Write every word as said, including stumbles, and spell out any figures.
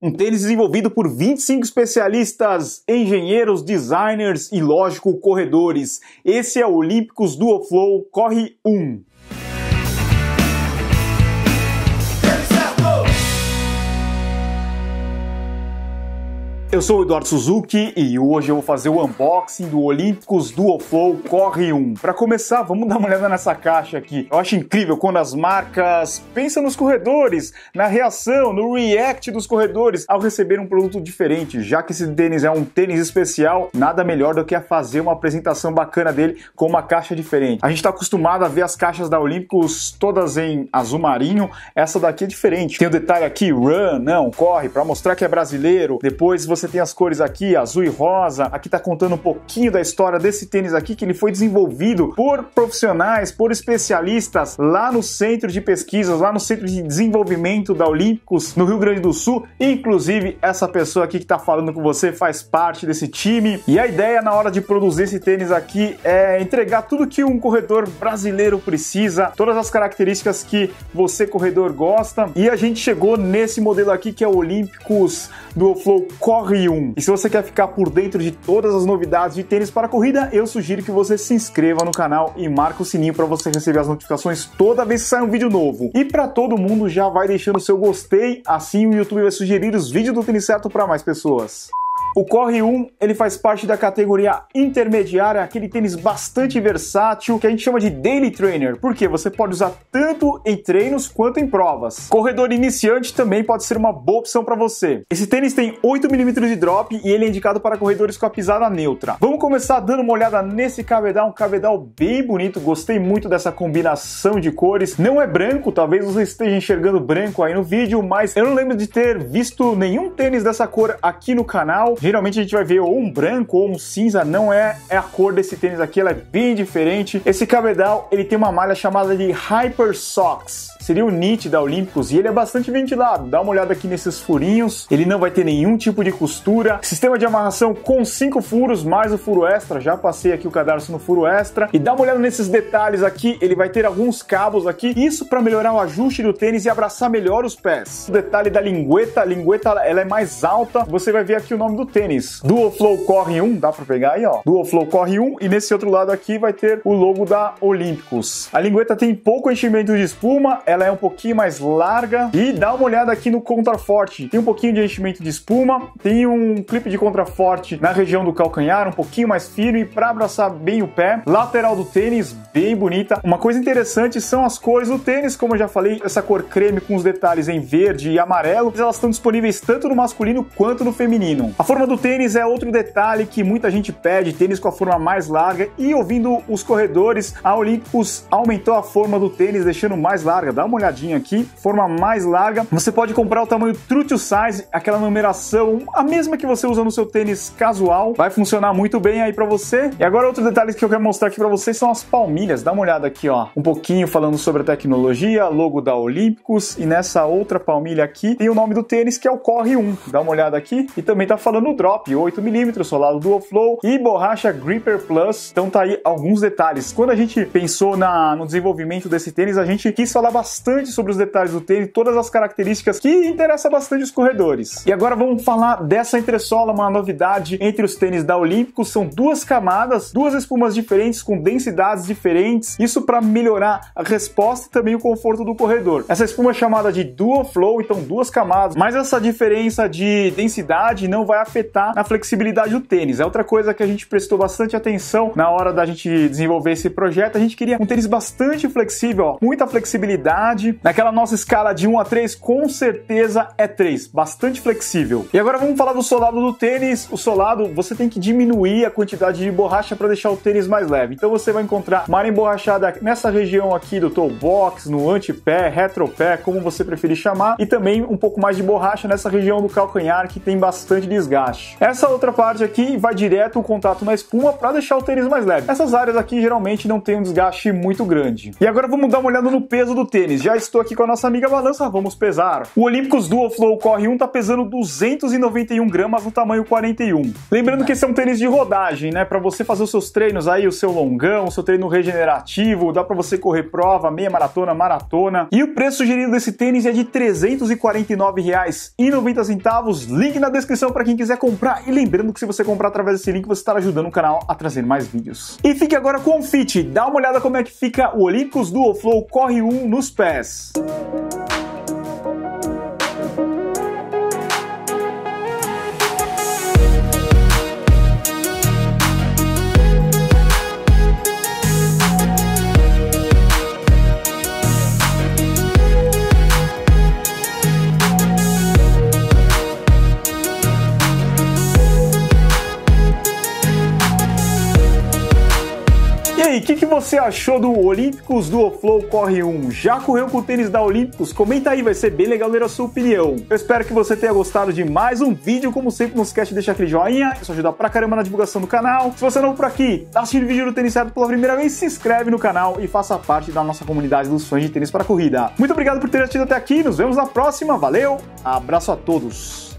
Um tênis desenvolvido por vinte e cinco especialistas, engenheiros, designers e, lógico, corredores. Esse é o Olímpicos Duoflow Corre um. Eu sou o Eduardo Suzuki e hoje eu vou fazer o unboxing do Olímpicos Duoflow Corre um. Para começar, vamos dar uma olhada nessa caixa aqui. Eu acho incrível quando as marcas pensam nos corredores, na reação, no react dos corredores ao receber um produto diferente. Já que esse tênis é um tênis especial, nada melhor do que fazer uma apresentação bacana dele com uma caixa diferente. A gente está acostumado a ver as caixas da Olímpicos todas em azul marinho, essa daqui é diferente. Tem o detalhe aqui, run, não, corre, para mostrar que é brasileiro. Depois você Você tem as cores aqui, azul e rosa. Aqui tá contando um pouquinho da história desse tênis aqui, que ele foi desenvolvido por profissionais, por especialistas lá no centro de pesquisas, lá no centro de desenvolvimento da Olímpicos, no Rio Grande do Sul. Inclusive, essa pessoa aqui que tá falando com você faz parte desse time. E a ideia na hora de produzir esse tênis aqui é entregar tudo que um corredor brasileiro precisa, todas as características que você, corredor, gosta. E a gente chegou nesse modelo aqui, que é o Olímpicos Duoflow Corre um. E se você quer ficar por dentro de todas as novidades de tênis para corrida, eu sugiro que você se inscreva no canal e marque o sininho para você receber as notificações toda vez que sai um vídeo novo. E para todo mundo, já vai deixando o seu gostei, assim o YouTube vai sugerir os vídeos do tênis certo para mais pessoas. O Corre um, ele faz parte da categoria intermediária, aquele tênis bastante versátil, que a gente chama de Daily Trainer, porque você pode usar tanto em treinos quanto em provas. Corredor iniciante também pode ser uma boa opção para você. Esse tênis tem oito milímetros de drop e ele é indicado para corredores com a pisada neutra. Vamos começar dando uma olhada nesse cabedal, um cabedal bem bonito, gostei muito dessa combinação de cores. Não é branco, talvez você esteja enxergando branco aí no vídeo, mas eu não lembro de ter visto nenhum tênis dessa cor aqui no canal. Geralmente a gente vai ver ou um branco ou um cinza, não é, é a cor desse tênis aqui, ela é bem diferente. Esse cabedal, ele tem uma malha chamada de Hyper Socks. Seria o Knit da Olímpicos e ele é bastante ventilado. Dá uma olhada aqui nesses furinhos, ele não vai ter nenhum tipo de costura. Sistema de amarração com cinco furos, mais o furo extra, já passei aqui o cadarço no furo extra. E dá uma olhada nesses detalhes aqui, ele vai ter alguns cabos aqui, isso para melhorar o ajuste do tênis e abraçar melhor os pés. O detalhe da lingueta, a lingueta ela é mais alta, você vai ver aqui o nome do tênis. Duoflow Corre um, dá para pegar aí ó, Duoflow Corre um, e nesse outro lado aqui vai ter o logo da Olímpicos. A lingueta tem pouco enchimento de espuma, ela é um pouquinho mais larga e dá uma olhada aqui no contraforte. Tem um pouquinho de enchimento de espuma, tem um clipe de contraforte na região do calcanhar, um pouquinho mais firme para abraçar bem o pé. Lateral do tênis, bem bonita. Uma coisa interessante são as cores do tênis, como eu já falei, essa cor creme com os detalhes em verde e amarelo, elas estão disponíveis tanto no masculino quanto no feminino. A forma do tênis é outro detalhe que muita gente pede, tênis com a forma mais larga, e ouvindo os corredores, a Olímpicos aumentou a forma do tênis, deixando mais larga. Dá uma olhadinha aqui, forma mais larga. Você pode comprar o tamanho True to Size, aquela numeração, a mesma que você usa no seu tênis casual, vai funcionar muito bem aí pra você. E agora outro detalhe que eu quero mostrar aqui pra vocês são as palmilhas. Dá uma olhada aqui, ó, um pouquinho falando sobre a tecnologia, logo da Olímpicos, e nessa outra palmilha aqui tem o nome do tênis, que é o Corre um. Dá uma olhada aqui, e também tá falando o drop, oito milímetros, solado Duoflow e borracha Gripper Plus. Então tá aí alguns detalhes. Quando a gente pensou na, no desenvolvimento desse tênis, a gente quis falar bastante sobre os detalhes do tênis, todas as características que interessam bastante os corredores. E agora vamos falar dessa entressola, uma novidade entre os tênis da Olímpicos. São duas camadas, duas espumas diferentes com densidades diferentes, isso para melhorar a resposta e também o conforto do corredor. Essa espuma é chamada de Duoflow, então duas camadas, mas essa diferença de densidade não vai afetar na flexibilidade do tênis. É outra coisa que a gente prestou bastante atenção na hora da gente desenvolver esse projeto. A gente queria um tênis bastante flexível, ó, muita flexibilidade. Naquela nossa escala de um a três, com certeza é três, bastante flexível. E agora vamos falar do solado do tênis. O solado, você tem que diminuir a quantidade de borracha para deixar o tênis mais leve. Então você vai encontrar malha emborrachada nessa região aqui do toe box, no antepé, retropé, como você preferir chamar, e também um pouco mais de borracha nessa região do calcanhar que tem bastante desgaste. desgaste. Essa outra parte aqui vai direto o contato na espuma para deixar o tênis mais leve. Essas áreas aqui geralmente não tem um desgaste muito grande. E agora vamos dar uma olhada no peso do tênis. Já estou aqui com a nossa amiga balança, vamos pesar. O Olympus Duoflow Corre um tá pesando duzentos e noventa e um gramas no tamanho quarenta e um. Lembrando que esse é um tênis de rodagem, né? Para você fazer os seus treinos aí, o seu longão, o seu treino regenerativo, dá para você correr prova, meia maratona, maratona. E o preço sugerido desse tênis é de trezentos e quarenta e nove reais e noventa centavos. Link na descrição para quem quiser comprar. E lembrando que se você comprar através desse link, você estará ajudando o canal a trazer mais vídeos. E fique agora com o fit. Dá uma olhada como é que fica o Olympus Duoflow Corre um nos pés. E aí, o que, que você achou do Olympus Duoflow Corre um? Já correu com o tênis da Olympus? Comenta aí, vai ser bem legal ler a sua opinião. Eu espero que você tenha gostado de mais um vídeo. Como sempre, não esquece de deixar aquele joinha, isso ajuda pra caramba na divulgação do canal. Se você é novo por aqui, tá assistindo o vídeo do Tênis Certo pela primeira vez, se inscreve no canal e faça parte da nossa comunidade dos fãs de tênis para corrida. Muito obrigado por ter assistido até aqui, nos vemos na próxima, valeu, abraço a todos!